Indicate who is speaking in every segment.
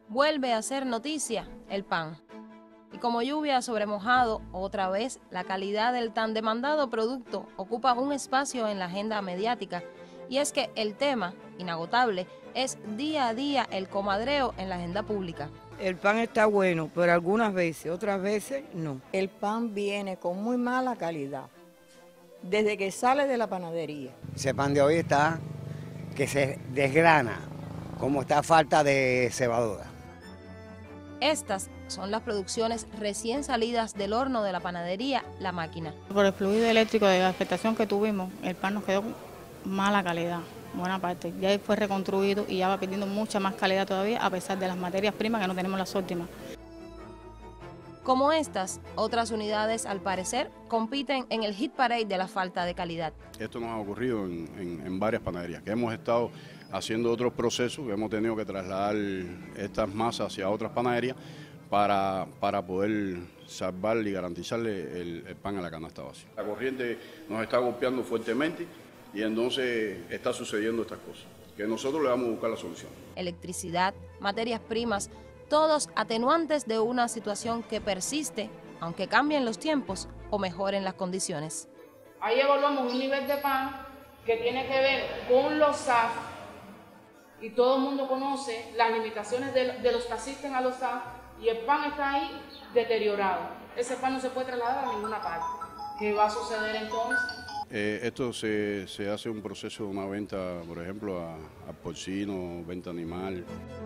Speaker 1: Vuelve a ser noticia el pan. Y como lluvia sobre mojado, otra vez la calidad del tan demandado producto ocupa un espacio en la agenda mediática. Y es que el tema, inagotable, es día a día el comadreo en la agenda pública.
Speaker 2: El pan está bueno, pero algunas veces, otras veces no.
Speaker 3: El pan viene con muy mala calidad, desde que sale de la panadería.
Speaker 4: Ese pan de hoy está que se desgrana, como está falta de cebadora.
Speaker 1: Estas son las producciones recién salidas del horno de la panadería La Máquina.
Speaker 5: Por el fluido eléctrico de la afectación que tuvimos, el pan nos quedó mala calidad, buena parte. Ya fue reconstruido y ya va pidiendo mucha más calidad todavía, a pesar de las materias primas que no tenemos las óptimas.
Speaker 1: Como estas, otras unidades, al parecer, compiten en el hit parade de la falta de calidad.
Speaker 6: Esto nos ha ocurrido en varias panaderías, que hemos estado haciendo otros procesos, que hemos tenido que trasladar estas masas hacia otras panaderías para poder salvar y garantizarle el pan a la canasta básica. La corriente nos está golpeando fuertemente y entonces está sucediendo estas cosas, que nosotros le vamos a buscar la solución.
Speaker 1: Electricidad, materias primas, todos atenuantes de una situación que persiste, aunque cambien los tiempos o mejoren las condiciones.
Speaker 7: Ahí evaluamos un nivel de pan que tiene que ver con los SAF, y todo el mundo conoce las limitaciones de los que asisten a los SAF, y el pan está ahí deteriorado. Ese pan no se puede trasladar a ninguna parte. ¿Qué va a suceder entonces?
Speaker 6: Esto se hace un proceso de una venta, por ejemplo, a porcino, venta animal.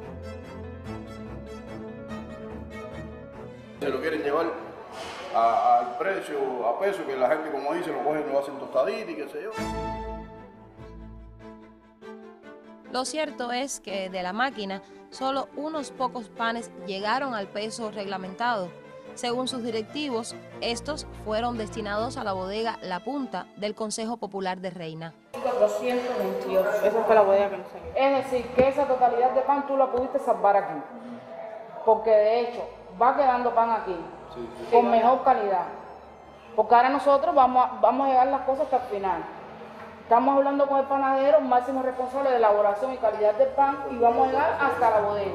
Speaker 6: Se lo quieren llevar al precio, a peso, que la gente, como dice, lo cogen, lo hacen tostadito y qué sé yo.
Speaker 1: Lo cierto es que de La Máquina, solo unos pocos panes llegaron al peso reglamentado. Según sus directivos, estos fueron destinados a la bodega La Punta del Consejo Popular de Reina.
Speaker 7: 428.
Speaker 5: Esa fue la bodega que nos salió.
Speaker 7: Es decir, que esa totalidad de pan tú la pudiste salvar aquí. Porque de hecho, va quedando pan aquí, con mejor calidad. Porque ahora nosotros vamos a llevar las cosas hasta el final. Estamos hablando con el panadero, máximo responsable de elaboración y calidad del pan, y vamos a llegar hasta la bodega.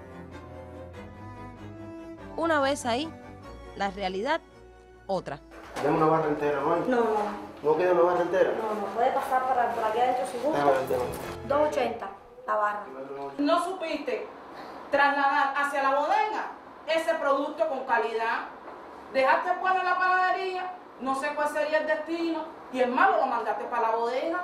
Speaker 1: Una vez ahí, la realidad, otra.
Speaker 8: ¿Tenemos una barra entera, no hay?
Speaker 9: No.
Speaker 8: ¿No queda una barra entera?
Speaker 9: No, puede pasar por aquí adentro si gusta. 2.80 la barra.
Speaker 7: ¿No supiste trasladar hacia la bodega ese producto con calidad? Dejaste el pan en la panadería, no sé cuál sería el destino, y el malo lo mandaste para la bodega.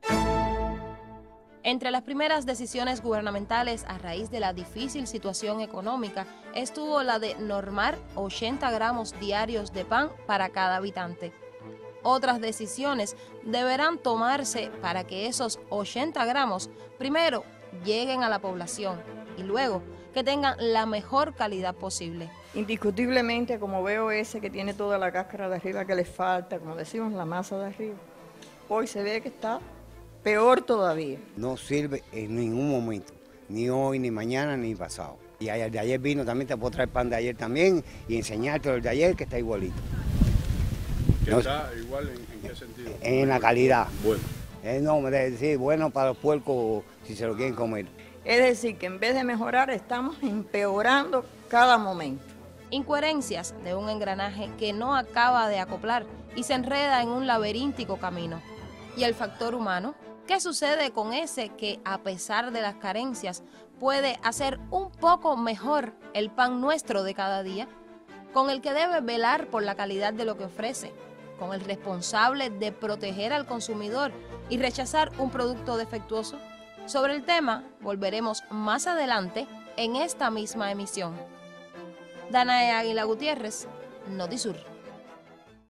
Speaker 1: Entre las primeras decisiones gubernamentales a raíz de la difícil situación económica estuvo la de normar 80 gramos diarios de pan para cada habitante. Otras decisiones deberán tomarse para que esos 80 gramos primero lleguen a la población y luego que tengan la mejor calidad posible.
Speaker 3: Indiscutiblemente, como veo ese que tiene toda la cáscara de arriba que le falta, como decimos, la masa de arriba, hoy se ve que está peor todavía.
Speaker 4: No sirve en ningún momento, ni hoy, ni mañana, ni pasado. Y el de ayer vino, también te puedo traer pan de ayer también y enseñarte el de ayer que está igualito.
Speaker 6: ¿Que está igual en qué sentido?
Speaker 4: En la calidad.
Speaker 6: Bueno.
Speaker 4: No, decir, bueno para los puercos si se lo quieren comer.
Speaker 3: Es decir, que en vez de mejorar, estamos empeorando cada momento.
Speaker 1: Incoherencias de un engranaje que no acaba de acoplar y se enreda en un laberíntico camino. ¿Y el factor humano? ¿Qué sucede con ese que, a pesar de las carencias, puede hacer un poco mejor el pan nuestro de cada día? Con el que debe velar por la calidad de lo que ofrece, con el responsable de proteger al consumidor y rechazar un producto defectuoso. Sobre el tema volveremos más adelante en esta misma emisión. Danae Águila Gutiérrez, Notisur.